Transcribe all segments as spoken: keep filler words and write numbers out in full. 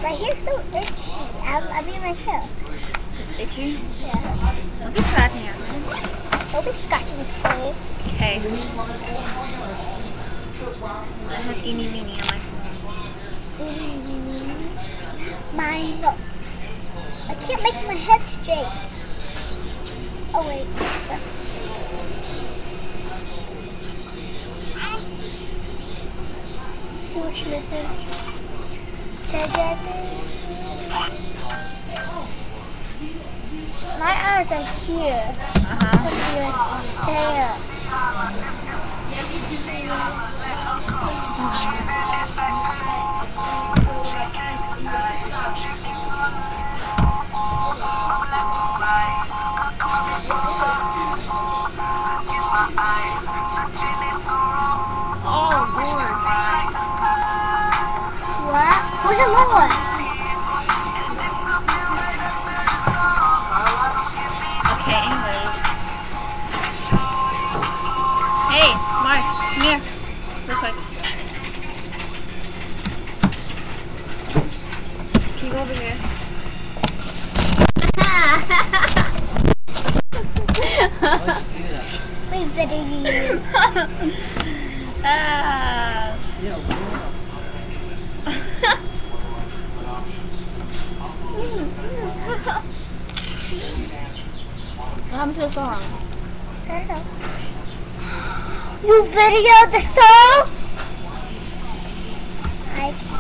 My hair's so itchy. I, I mean my hair. It's itchy? Yeah. Don't be scratching at me. Don't be scratching me, please. Okay. I have eeny meeny on my phone. Mine, look. I can't make my head straight. Oh wait. See what's missing? My eyes are here. Uh-huh. There. Oh, Lord. What? Where's the Lord? Okay, anyways. Hey, Mark, come here. Real quick. Can you go over here? We better use. Ah. What happened to the song? I don't know. You videoed the song? I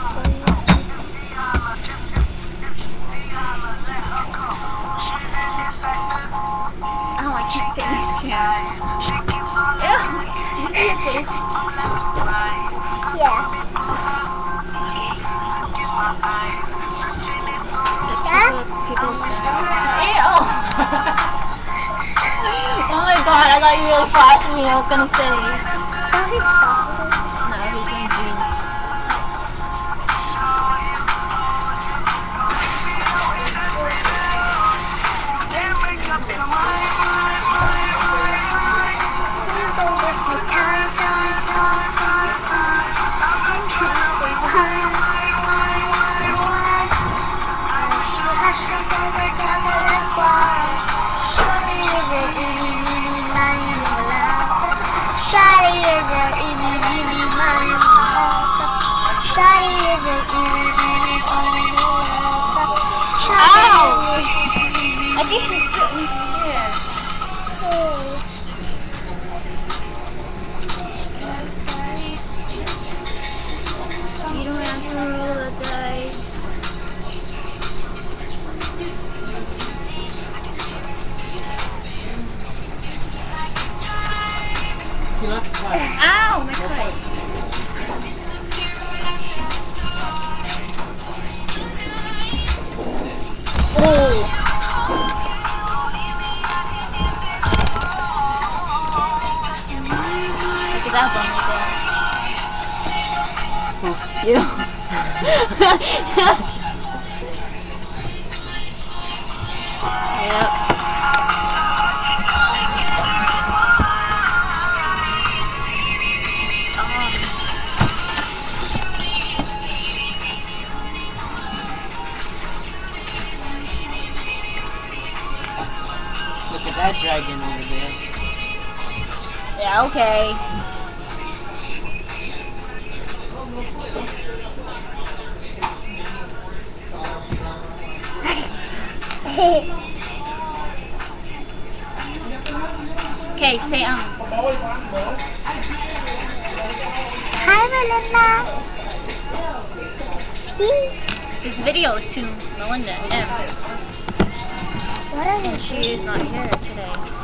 Oh, I can't fit in this chair. Ew. Yeah. Ew. Oh my god, I thought you really flashed me. I was gonna say. Oh, he's soft. No, he's in jeans. I think he's sitting here. You don't have to roll the dice. Ow, my foot. Oh. Look at that bum right there. Who? You. Yep. Look at that dragon over there. Yeah, okay. Okay, say um. Hi, Melinda. Peace. This video is to Melinda M. What are And she is not here today.